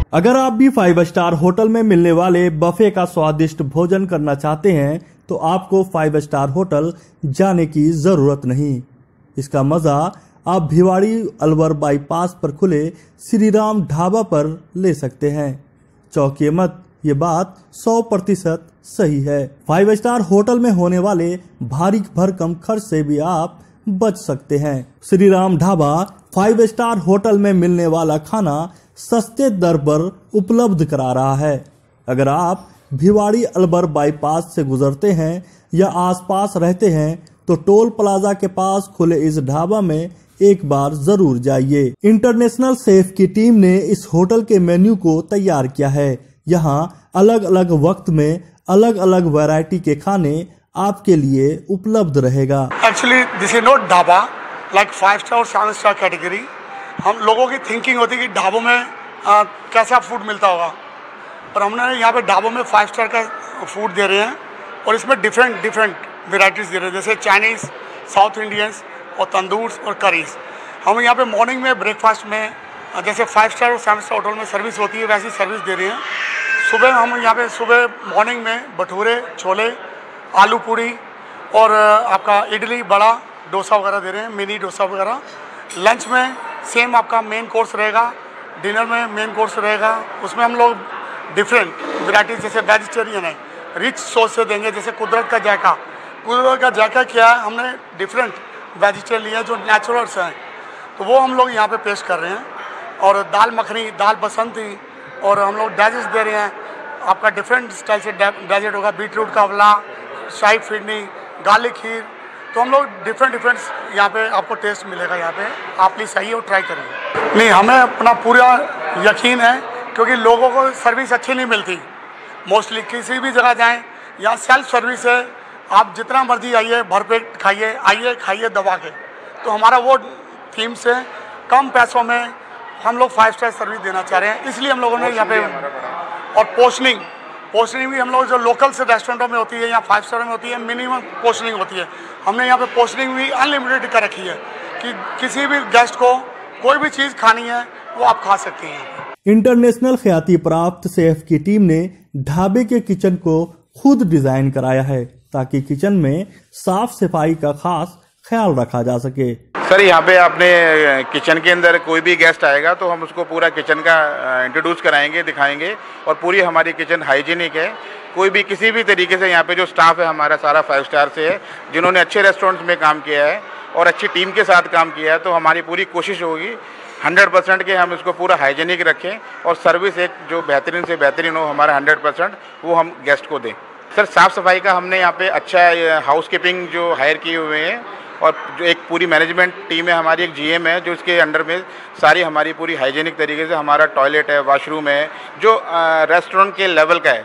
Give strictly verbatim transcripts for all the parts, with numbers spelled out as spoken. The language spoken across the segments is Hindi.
अगर आप भी फाइव स्टार होटल में मिलने वाले बफे का स्वादिष्ट भोजन करना चाहते हैं तो आपको फाइव स्टार होटल जाने की जरूरत नहीं। इसका मजा आप भिवाड़ी अलवर बाईपास पर खुले श्री राम ढाबा पर ले सकते हैं। चौंकिए मत, ये बात सौ प्रतिशत सही है। फाइव स्टार होटल में होने वाले भारी भरकम खर्च से भी आप बच सकते हैं। Shri Ram dhaba five star hotel में मिलने वाला खाना सस्ते दर पर उपलब्ध करा रहा है। अगर आप भिवाड़ी अलवर बाईपास से गुजरते हैं या आसपास रहते हैं तो टोल प्लाजा के पास खुले इस ढाबा में एक बार जरूर जाइए। इंटरनेशनल शेफ की टीम ने इस होटल के मेन्यू को तैयार किया है। यहाँ अलग अलग वक्त में अलग अलग वैरायटी के खाने आपके लिए उपलब्ध रहेगा। Actually this is not dhaba like five star और सेवन स्टार कैटेगरी। हम लोगों की थिंकिंग होती है कि ढाबों में आ, कैसा फूड मिलता होगा, पर हमने यहाँ पे ढाबों में फाइव स्टार का फूड दे रहे हैं और इसमें डिफरेंट डिफरेंट वेराइटीज़ दे रहे हैं, जैसे चाइनीज़, साउथ इंडियंस और तंदूर और करीज। हम यहाँ पे मॉर्निंग में ब्रेकफास्ट में जैसे फाइव स्टार और सेवन स्टार होटल में सर्विस होती है वैसी सर्विस दे रहे हैं। सुबह हम यहाँ पे सुबह मॉर्निंग में भटूरे, छोले, आलू पूड़ी और आपका इडली, बड़ा डोसा वगैरह दे रहे हैं, मिनी डोसा वगैरह। लंच में सेम आपका मेन कोर्स रहेगा, डिनर में मेन कोर्स रहेगा। उसमें हम लोग डिफरेंट वैराइटीज जैसे वेजिटेरियन है, रिच सॉस से देंगे, जैसे कुदरत का जायका। कुदरत का जायका क्या है, हमने डिफरेंट वेजिटेरियन लिए जो नेचुरल्स हैं, तो वो हम लोग यहाँ पे पेश कर रहे हैं। और दाल मखनी, दाल बसंती और हम लोग डेजर्ट्स दे रहे हैं। आपका डिफरेंट स्टाइल से डेजर्ट होगा, बीटरूट का अवला, शाही फिरनी, गार्लिक खीर। तो हम लोग डिफरेंट डिफरेंट यहाँ पे आपको टेस्ट मिलेगा। यहाँ पे आप प्लीज़ आइए और ट्राई करिए। नहीं, हमें अपना पूरा यकीन है क्योंकि लोगों को सर्विस अच्छी नहीं मिलती। मोस्टली किसी भी जगह जाएं, यहाँ सेल्फ सर्विस है, आप जितना मर्जी आइए, भरपेट खाइए, आइए खाइए दबा के। तो हमारा वो थीम से कम पैसों में हम लोग फाइव स्टार सर्विस देना चाह रहे हैं, इसलिए हम लोगों ने यहाँ पे। और पोर्शनिंग पोर्शनिंग भी हम लोग जो लोकल से रेस्टोरेंटों में होती है या फाइव स्टार में होती है, मिनिमम पोर्शनिंग होती है। हमने यहाँ पे पोर्शनिंग भी अनलिमिटेड कर रखी है कि किसी भी गेस्ट को कोई भी चीज़ खानी है वो आप खा सकती हैं। इंटरनेशनल ख्याति प्राप्त शेफ की टीम ने ढाबे के किचन को खुद डिजाइन कराया है ताकि किचन में साफ सफाई का खास ख्याल रखा जा सके। सर, यहाँ पे आपने किचन के अंदर कोई भी गेस्ट आएगा तो हम उसको पूरा किचन का इंट्रोड्यूस कराएंगे, दिखाएंगे और पूरी हमारी किचन हाइजीनिक है। कोई भी किसी भी तरीके से यहाँ पे जो स्टाफ है हमारा सारा फाइव स्टार से है, जिन्होंने अच्छे रेस्टोरेंट्स में काम किया है और अच्छी टीम के साथ काम किया है। तो हमारी पूरी कोशिश होगी हंड्रेड परसेंट के हम इसको पूरा हाइजीनिक रखें और सर्विस एक जो बेहतरीन से बेहतरीन हो हमारा हंड्रेड परसेंट वो हम गेस्ट को दें। सर, साफ़ सफाई का हमने यहाँ पे अच्छा हाउस कीपिंग जो हायर किए हुए हैं और जो एक पूरी मैनेजमेंट टीम है हमारी, एक जीएम है जो इसके अंडर में सारी हमारी पूरी हाइजीनिक तरीके से हमारा टॉयलेट है, वॉशरूम है जो रेस्टोरेंट के लेवल का है,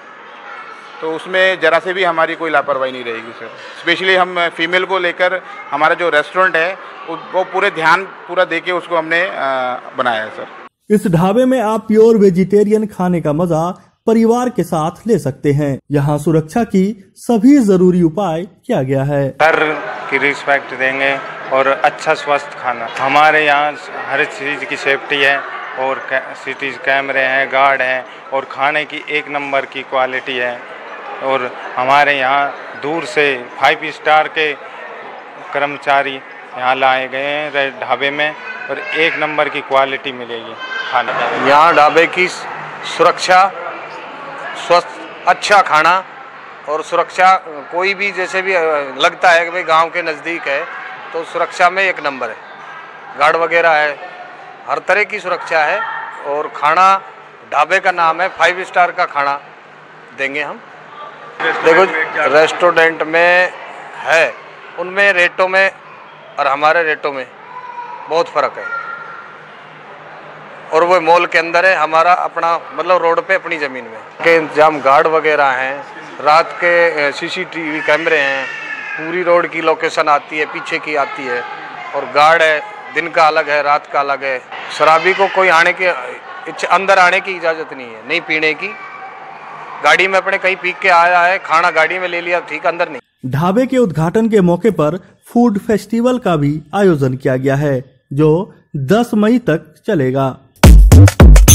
तो उसमें ज़रा से भी हमारी कोई लापरवाही नहीं रहेगी सर। स्पेशली हम फीमेल को लेकर हमारा जो रेस्टोरेंट है वो पूरे ध्यान पूरा देके उसको हमने बनाया है सर। इस ढाबे में आप प्योर वेजिटेरियन खाने का मजा परिवार के साथ ले सकते हैं। यहाँ सुरक्षा की सभी जरूरी उपाय किया गया है। हर की रिस्पेक्ट देंगे और अच्छा स्वस्थ खाना। हमारे यहाँ हर चीज़ की सेफ्टी है और सीसीटीवी कैमरे हैं, गार्ड हैं और खाने की एक नंबर की क्वालिटी है। और हमारे यहाँ दूर से फाइव स्टार के कर्मचारी यहाँ लाए गए हैं ढाबे में और एक नंबर की क्वालिटी मिलेगी खाने में। यहाँ ढाबे की सुरक्षा, स्वस्थ अच्छा खाना और सुरक्षा, कोई भी जैसे भी लगता है कि भाई गांव के नज़दीक है तो सुरक्षा में एक नंबर है। गार्ड वगैरह है, हर तरह की सुरक्षा है। और खाना ढाबे का नाम है फाइव स्टार का खाना देंगे हम। देखो रेस्टोरेंट में है, उनमें रेटों में और हमारे रेटों में बहुत फ़र्क है। और वो मॉल के अंदर है, हमारा अपना मतलब रोड पे अपनी ज़मीन में के इंतजाम, गार्ड वगैरह हैं, रात के सीसीटीवी कैमरे हैं, पूरी रोड की लोकेशन आती है, पीछे की आती है और गार्ड है, दिन का अलग है, रात का अलग है। शराबी को कोई आने के अंदर आने की इजाज़त नहीं है, नहीं पीने की। गाड़ी में अपने कहीं पी के आया है, खाना गाड़ी में ले लिया, ठीक, अंदर नहीं। ढाबे के उद्घाटन के मौके पर फूड फेस्टिवल का भी आयोजन किया गया है जो दस मई तक चलेगा।